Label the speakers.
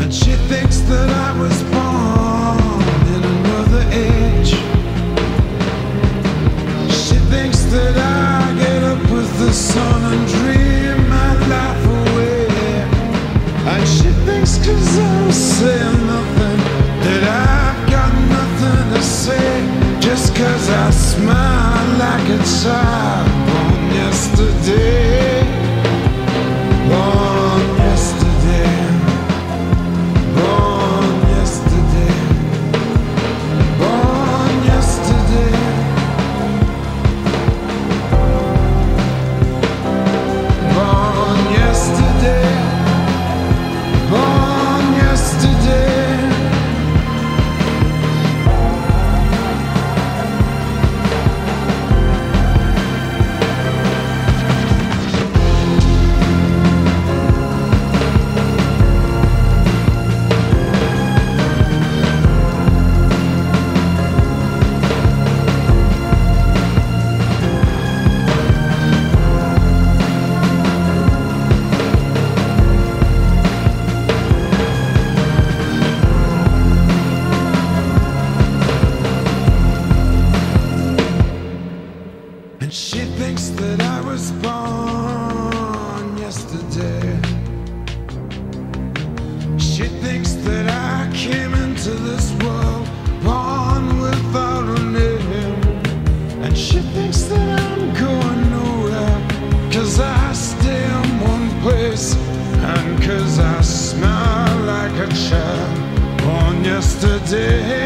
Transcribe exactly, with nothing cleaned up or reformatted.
Speaker 1: And she thinks that I was born in another age. She thinks that I get up with the sun and dream my life away. And she thinks 'cause I'm saying nothing that I've got nothing to say. Just 'cause I smile like a child born yesterday. Born yesterday. Born yesterday. Born yesterday. Born yesterday. Born yesterday. And she thinks that I was born yesterday. She thinks that I came into this world born without a name. And she thinks that I'm going nowhere 'cause I stay in one place. And 'cause I smile like a child born yesterday.